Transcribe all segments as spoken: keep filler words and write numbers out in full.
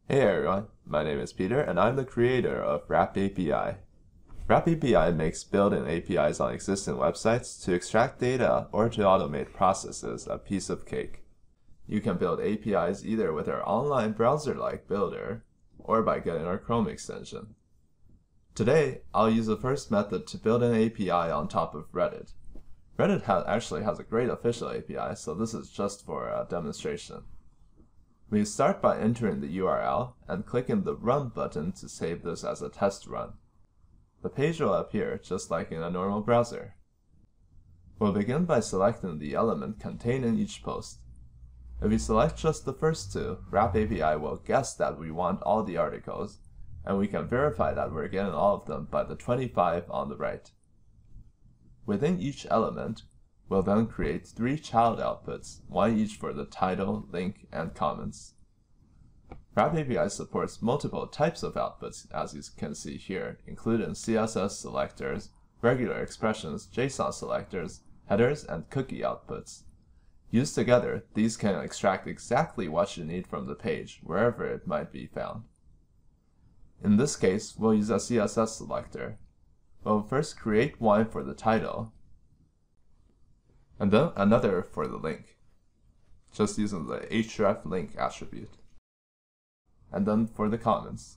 Hey everyone, my name is Peter and I'm the creator of WrapAPI. WrapAPI makes built-in A P Is on existing websites to extract data or to automate processes a piece of cake. You can build A P Is either with our online browser-like builder or by getting our Chrome extension. Today, I'll use the first method to build an A P I on top of Reddit. Reddit ha actually has a great official A P I, so this is just for a demonstration. We start by entering the U R L and clicking the Run button to save this as a test run. The page will appear just like in a normal browser. We'll begin by selecting the element contained in each post. If we select just the first two, WrapAPI will guess that we want all the articles, and we can verify that we're getting all of them by the twenty-five on the right. Within each element, we'll then create three child outputs, one each for the title, link, and comments. WrapAPI supports multiple types of outputs, as you can see here, including C S S selectors, regular expressions, JSON selectors, headers, and cookie outputs. Used together, these can extract exactly what you need from the page, wherever it might be found. In this case, we'll use a C S S selector. We'll first create one for the title, and then another for the link, just using the href link attribute. And then for the comments.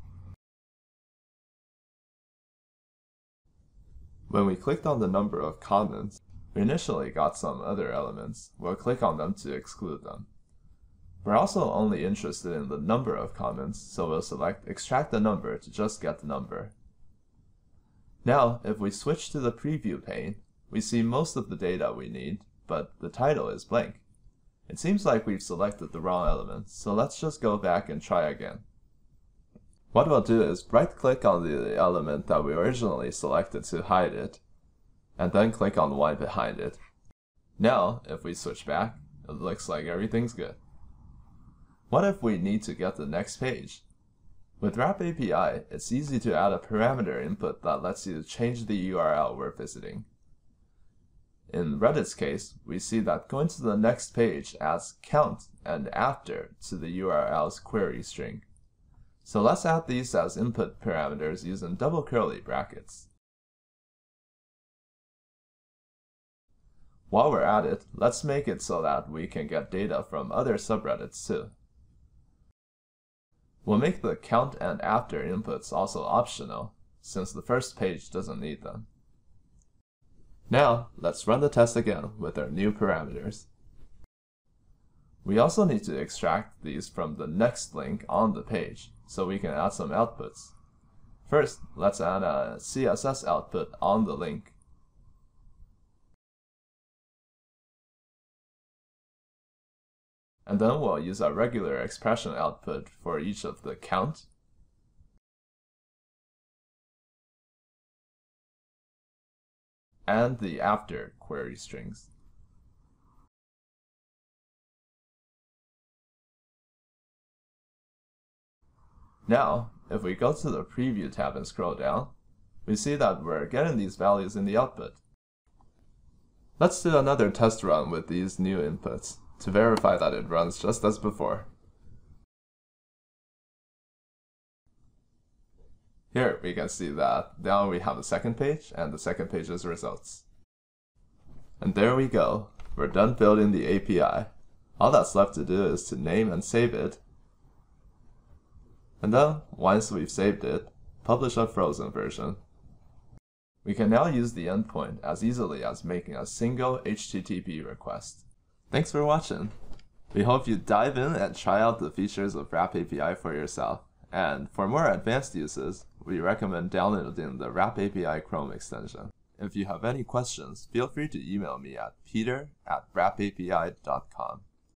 When we clicked on the number of comments, we initially got some other elements. We'll click on them to exclude them. We're also only interested in the number of comments, so we'll select extract the number to just get the number. Now, if we switch to the preview pane, we see most of the data we need, but the title is blank. It seems like we've selected the wrong element, so let's just go back and try again. What we'll do is right-click on the element that we originally selected to hide it, and then click on the one behind it. Now, if we switch back, it looks like everything's good. What if we need to get the next page? With WrapAPI, it's easy to add a parameter input that lets you change the U R L we're visiting. In Reddit's case, we see that going to the next page adds count and after to the U R L's query string. So let's add these as input parameters using double curly brackets. While we're at it, let's make it so that we can get data from other subreddits too. We'll make the count and after inputs also optional, since the first page doesn't need them. Now, let's run the test again with our new parameters. We also need to extract these from the next link on the page, so we can add some outputs. First, let's add a C S S output on the link. And then we'll use a regular expression output for each of the count, and the after query strings. Now, if we go to the Preview tab and scroll down, we see that we're getting these values in the output. Let's do another test run with these new inputs to verify that it runs just as before. Here we can see that now we have the second page and the second page's results. And there we go. We're done building the A P I. All that's left to do is to name and save it. And then, once we've saved it, publish a frozen version. We can now use the endpoint as easily as making a single H T T P request. Thanks for watching. We hope you dive in and try out the features of WrapAPI for yourself. And for more advanced uses, we recommend downloading the WrapAPI Chrome extension. If you have any questions, feel free to email me at peter at wrapapi dot com.